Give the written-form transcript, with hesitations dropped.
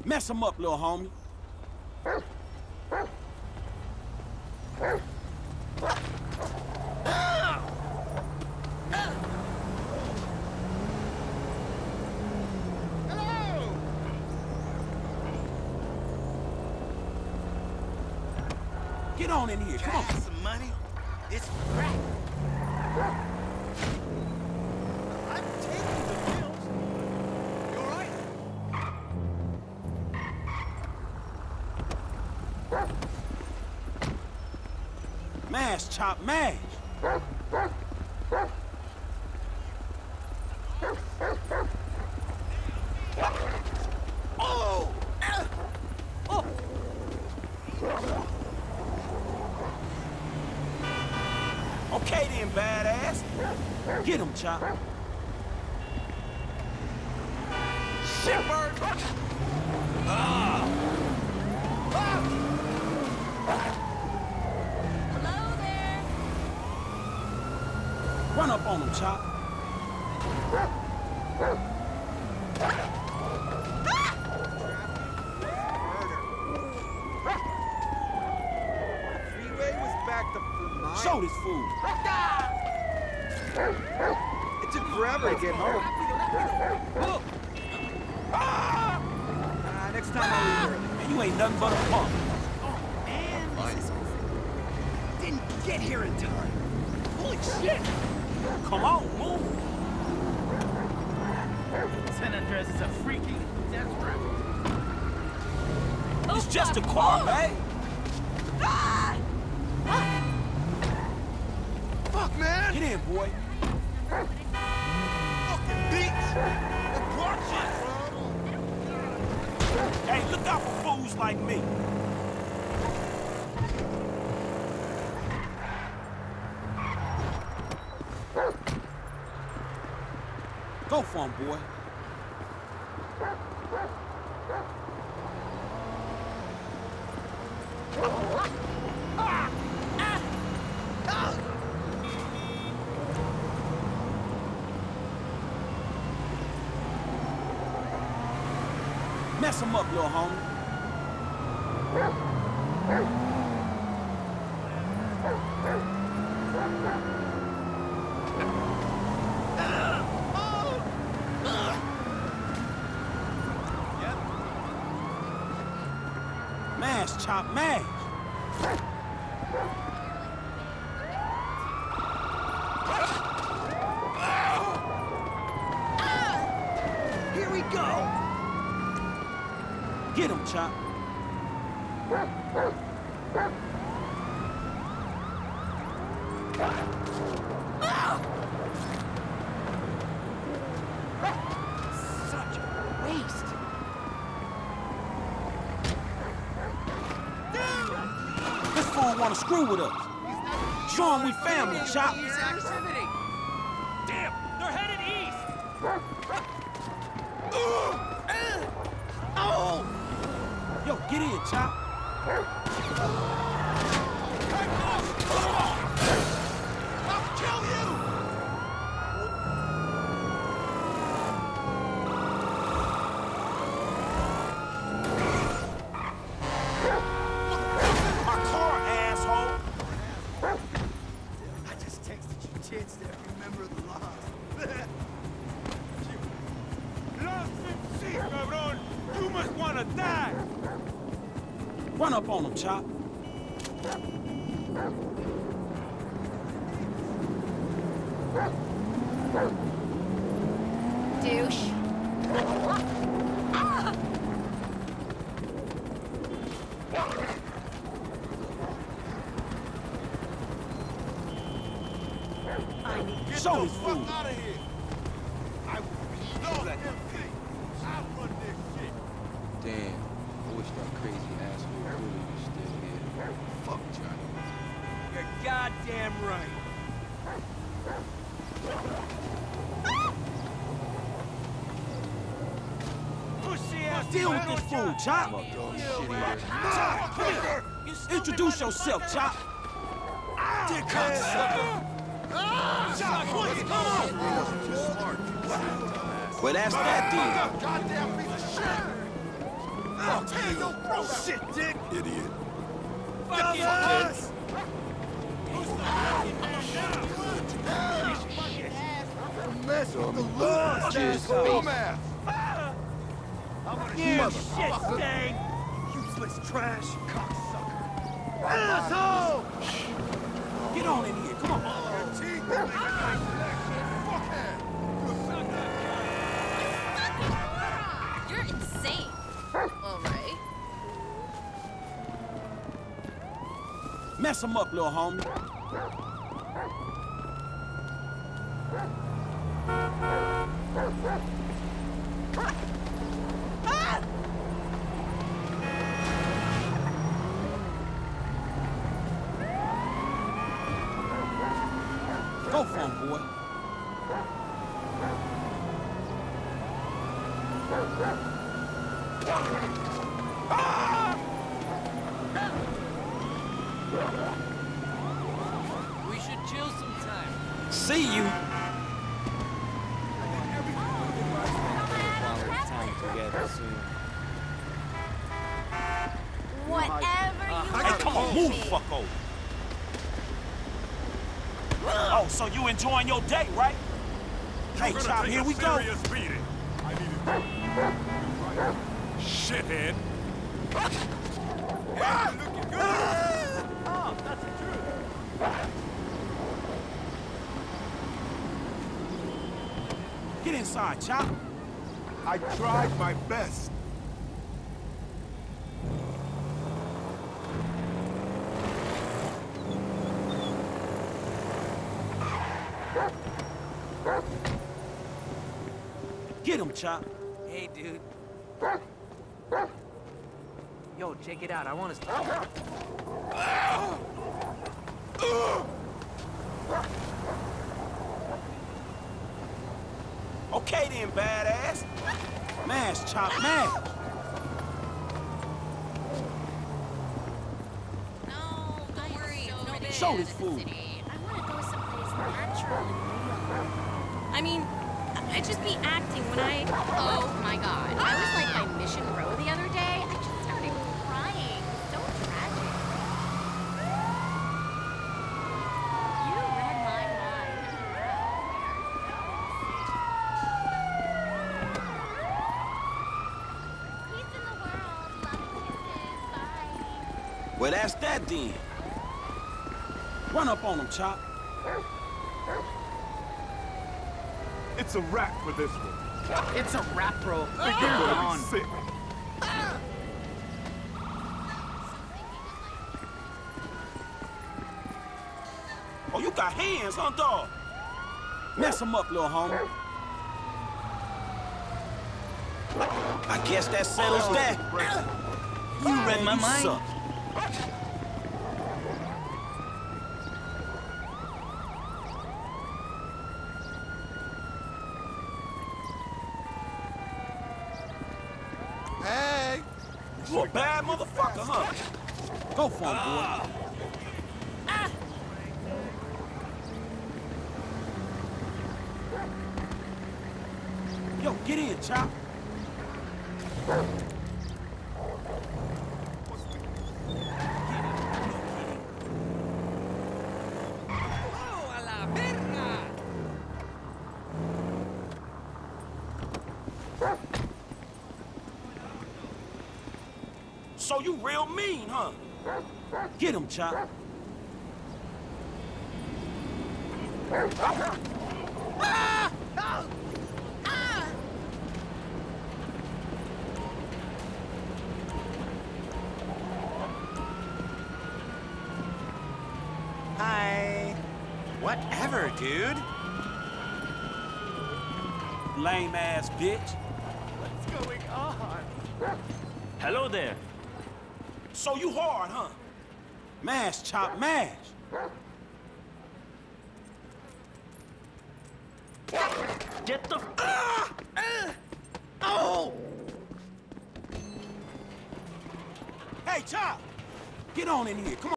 Mess him up, little homie. Get on in here, come on. Got some money? It's crack. I'm taking the pills. You all right? Mash, chop, mash. Oh! Oh! Okay then, badass. Get him, Chop. Shepard! Hello there. Run up on him, Chop. Freeway was backed up for miles. Show this fool. It took forever to get home. Next time I'll leave early. Man, you ain't nothing but a punk. Man, this is over. Didn't get here in time. Holy shit! Come on, move. San Andreas is a freaking death trap. It's just a car, man. Fuck, man! Get in, boy. Fucking beats! Watch it! Hey, look out for fools like me. Go for him, boy. Mess him up, little homie. Mash, chop, mash. Here we go! Get him, Chop. Such a waste! This fool wanna screw with us. Show him we family, Chop. Damn! They're headed east! Oh! Yo, get in, Chop. I'll kill you! My car, asshole. I just texted you chance to every member of the Lost. Sí, cabrón. You must wanna die. Run up on him, Chop. Douche. Show this fool. out of here! I will be no that thing. I run this shit. Damn, I wish that crazy asshole Billy was still here. Fuck Johnny. You're goddamn right. Deal with this fool, Chop. Chop, come here. Introduce yourself, Chop. Dick cocksucker! Chop, please, come on! Well, that's that deal. Goddamn piece of shit! Fuck you. Shit, dick. Idiot. Fuck you, Dumbass! Mess with the law, Cheers, dumbass! Yeah, shit, Stang. Useless trash, cocksucker! Asshole! Get on in here, come on. Your teeth will make a nice selection, fuckhead! You're insane. All right. Mess him up, little homie. Go for him, boy. We should chill sometime. See you. Time together soon. Whatever you Hey, come on, move the fuck over. Oh, so you enjoying your day, right? Hey, Chop, here we go. Beating. I needed shithead. Hey, looking good. Oh, that's the truth. Get inside, Chop. I tried my best. Get him, Chop. Hey, dude. Yo, check it out. I want to... Okay then, badass. Mash, Chop, mash. No, don't worry. No big. Show this fool. I want to go someplace natural and real. I mean, I'd just be acting when I... Oh, my God. I was like by Mission Row the other day. I just started crying. So tragic. You read my mind. Peace in the world. Love and kisses. Bye. Well, that's that then. Run up on him, Chop. It's a wrap for this one. It's a wrap, bro. You're You're gonna gone. be sick. Oh, you got hands, huh, dog? Mess him up, little homie. I guess that settles that. You read my mind. Suck. Hey! You a bad motherfucker, huh? Go for him, boy. Yo, get in, Chop. So you real mean, huh? Get him, Chop. Hi. Whatever, dude. Lame ass bitch. What's going on? Hello there. So you hard, huh? Mash, Chop, mash. Get the Oh! Hey, Chop! Get on in here, come on.